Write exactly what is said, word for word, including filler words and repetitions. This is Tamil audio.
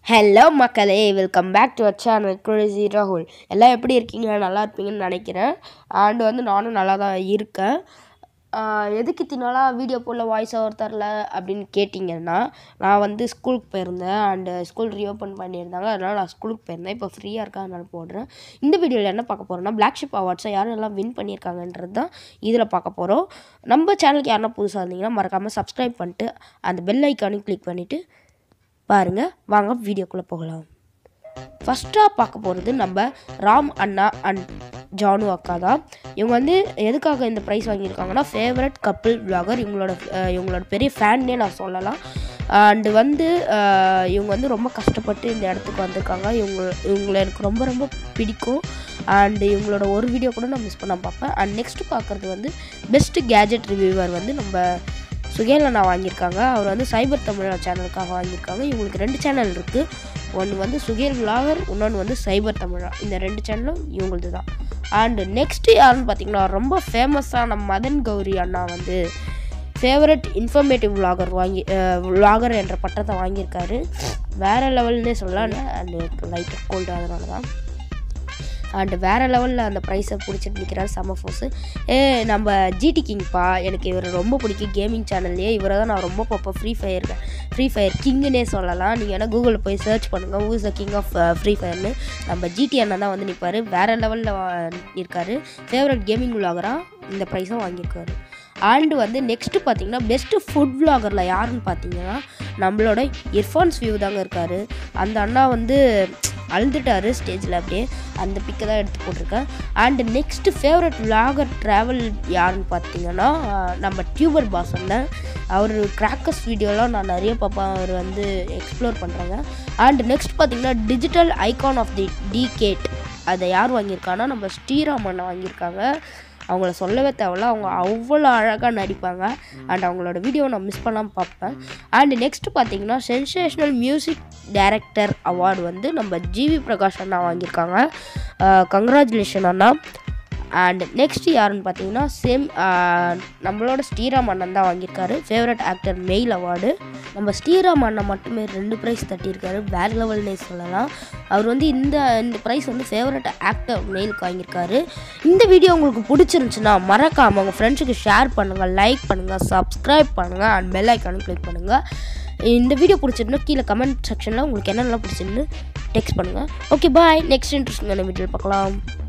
Hello மக்களே, welcome back to our channel Crazy Rahul. எல்லாம் எப்படி இருக்கீங்க? நல்லா இருப்பீங்கன்னு நினைக்கிறேன். அண்ட் வந்து நானும் நல்லா தான் இருக்கேன். எதுக்கு இத்தனாலாக வீடியோ போடல, வாய்ஸ் ஓவர் தரல அப்படின்னு கேட்டிங்கன்னா, நான் வந்து ஸ்கூலுக்கு போயிருந்தேன். அண்டு ஸ்கூல் ரீஓப்பன் பண்ணியிருந்தாங்க. அதனால் நான் ஸ்கூலுக்கு போயிருந்தேன். இப்போ ஃப்ரீயாக இருக்கா, அதனால் போடுறேன். இந்த வீடியோவில் என்ன பார்க்க போகிறோம்னா, பிளாக் ஷிப் அவார்ட்ஸை யாரெல்லாம் வின் பண்ணியிருக்காங்கன்றது தான் இதில் பார்க்க போகிறோம். நம்ம சேனலுக்கு யாரெல்லாம் புதுசாக இருந்தீங்கன்னா மறக்காமல் சப்ஸ்கிரைப் பண்ணிட்டு அந்த பெல் ஐக்கானையும் கிளிக் பண்ணிவிட்டு பாருங்க. வாங்க வீடியோக்குள்ளே போகலாம். ஃபஸ்ட்டாக பார்க்க போகிறது நம்ம ராம் அண்ணா அண்ட் ஜானு அக்கா தான். இவங்க வந்து எதுக்காக இந்த ப்ரைஸ் வாங்கியிருக்காங்கன்னா, ஃபேவரட் கப்பிள் விளாகர். இவங்களோட இவங்களோட பெரிய ஃபேன்னே நான் சொல்லலாம். அண்டு வந்து இவங்க வந்து ரொம்ப கஷ்டப்பட்டு இந்த இடத்துக்கு வந்திருக்காங்க. இவங்க இவங்களை எனக்கு ரொம்ப ரொம்ப பிடிக்கும். அண்டு இவங்களோட ஒரு வீடியோ கூட நான் மிஸ் பண்ண பார்ப்பேன். அண்ட் நெக்ஸ்ட்டு பார்க்குறது வந்து பெஸ்ட்டு கேஜெட் ரிவ்யூவர் வந்து நம்ம சுகேல் அண்ணா வாங்கியிருக்காங்க. அவர் வந்து சைபர் தமிழா சேனலுக்காக வாங்கியிருக்காங்க. இவங்களுக்கு ரெண்டு சேனல் இருக்குது. ஒன்று வந்து சுகேல் விளாகர், இன்னொன்று வந்து சைபர் தமிழா. இந்த ரெண்டு சேனலும் இவங்களது தான். அண்டு நெக்ஸ்ட்டு யாருன்னு பார்த்தீங்கன்னா, ரொம்ப ஃபேமஸான மதன் கௌரி அண்ணா வந்து ஃபேவரட் இன்ஃபர்மேட்டிவ் விளாகர் வாங்கி விளாகர் என்ற பட்டத்தை வாங்கியிருக்காரு. வேறு லெவல்னே சொல்லலாம். அண்டு லைட்டாக கோல்டு, அதனால தான். அண்டு வேறு லெவலில் அந்த ப்ரைஸை பிடிச்சிட்டு நிற்கிறார் செம ஃபோர்ஸு. ஏ நம்ம ஜிடி கிங்ப்பா, எனக்கு இவர் ரொம்ப பிடிக்கும். கேமிங் சேனல்லையே இவரை தான் நான் ரொம்ப பார்ப்பேன். ஃப்ரீ ஃபயர் ஃப்ரீ ஃபயர் கிங்குன்னே சொல்லலாம். நீங்கள் வேணால் கூகுளில் போய் சர்ச் பண்ணுங்கள், who is the king of free ஃபயர்னு. நம்ம ஜிடி அண்ணன் தான் வந்து நிற்பார். வேறு லெவலில் இருக்கார். ஃபேவரட் கேமிங் விளாகராக இந்த ப்ரைஸும் வாங்கியிருக்காரு. அண்டு வந்து நெக்ஸ்ட்டு பார்த்தீங்கன்னா, பெஸ்ட்டு ஃபுட் விளாகரில் யாருன்னு பார்த்தீங்கன்னா, நம்மளோட இர்ஃபான்ஸ் வியூ தாங்க இருக்கார். அந்த அண்ணா வந்து அழுந்துட்டார் ஸ்டேஜில். அப்படியே அந்த பிக்கை தான் எடுத்து போட்டிருக்கேன். And next favourite vlogger travel யாருன்னு பார்த்தீங்கன்னா, நம்ம டியூபர் பாஸ் அண்ணன். அவர் கிராக்கர்ஸ் வீடியோலாம் நான் நிறைய பார்ப்பேன். அவர் வந்து எக்ஸ்ப்ளோர் பண்ணுறாங்க. அண்டு நெக்ஸ்ட் பார்த்தீங்கன்னா, digital icon of the decade அதை யார் வாங்கியிருக்காங்கன்னா, நம்ம ஸ்ரீராம் அண்ணன் வாங்கியிருக்காங்க. அவங்கள சொல்லவே தேவையில்ல, அவங்க அவ்வளோ அழகாக நடிப்பாங்க. அண்ட் அவங்களோட வீடியோ நான் மிஸ் பண்ணாமல் பார்ப்பேன். அண்டு நெக்ஸ்ட்டு பார்த்தீங்கன்னா, சென்சேஷ்னல் மியூசிக் டைரக்டர் அவார்டு வந்து நம்ம ஜிவி பிரகாஷ் அண்ணா வாங்கியிருக்காங்க. Congratulation Anna. அண்ட் நெக்ஸ்ட் யாருன்னு பார்த்தீங்கன்னா, சேம் நம்மளோட ஸ்ரீராம் அண்ணன் தான் வாங்கியிருக்காரு. Favourite actor male award. நம்ம ஸ்ரீராம் அண்ணன் மட்டுமே ரெண்டு ப்ரைஸ் தட்டியிருக்காரு. வேறு லெவல்னே சொல்லலாம். அவர் வந்து இந்த இந்த ப்ரைஸ் வந்து ஃபேவரட் ஆக்டர் மெயிலுக்கு வாங்கியிருக்காரு. இந்த வீடியோ உங்களுக்கு பிடிச்சிருந்துச்சுன்னா மறக்காமல் உங்கள் ஃப்ரெண்ட்ஸுக்கு ஷேர் பண்ணுங்கள், லைக் பண்ணுங்கள், சப்ஸ்கிரைப் பண்ணுங்கள், அண்ட் பெல் ஐக்கானும் கிளிக் பண்ணுங்கள். இந்த வீடியோ பிடிச்சிருந்தா கீழே கமெண்ட் செக்ஷனில் உங்களுக்கு என்னென்னலாம் பிடிச்சிருந்து டெக்ஸ்ட் பண்ணுங்கள். Okay bye. நெக்ஸ்ட் இன்ட்ரெஸ்டிங்கான வீடியோவில் பார்க்கலாம்.